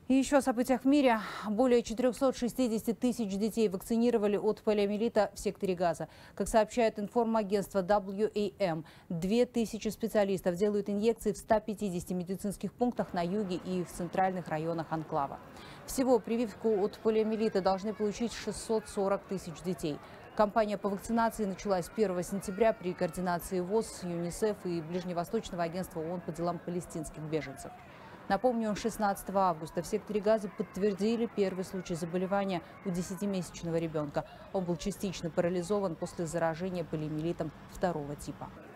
И еще о событиях в мире. Более 460 тысяч детей вакцинировали от полиомиелита в секторе Газа. Как сообщает информагентство WAM, 2000 специалистов делают инъекции в 150 медицинских пунктах на юге и в центральных районах анклава. Всего прививку от полиомиелита должны получить 640 тысяч детей. Кампания по вакцинации началась 1 сентября при координации ВОЗ, ЮНИСЕФ и Ближневосточного агентства ООН по делам палестинских беженцев. Напомню, 16 августа в секторе Газа подтвердили первый случай заболевания у 10-месячного ребенка. Он был частично парализован после заражения полиомиелитом 2-го типа.